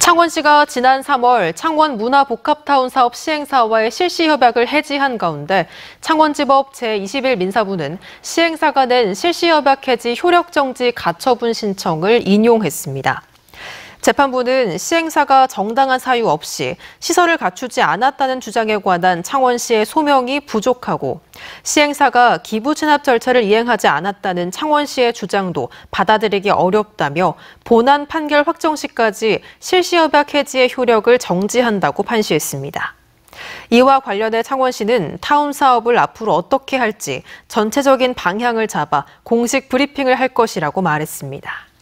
창원시가 지난 3월 창원 문화복합타운 사업 시행사와의 실시협약을 해지한 가운데 창원지법 제21 민사부는 시행사가 낸 실시협약 해지 효력정지 가처분 신청을 인용했습니다. 재판부는 시행사가 정당한 사유 없이 시설을 갖추지 않았다는 주장에 관한 창원시의 소명이 부족하고 시행사가 기부 체납 절차를 이행하지 않았다는 창원시의 주장도 받아들이기 어렵다며 본안 판결 확정 시까지 실시협약 해지의 효력을 정지한다고 판시했습니다. 이와 관련해 창원시는 타운 사업을 앞으로 어떻게 할지 전체적인 방향을 잡아 공식 브리핑을 할 것이라고 말했습니다.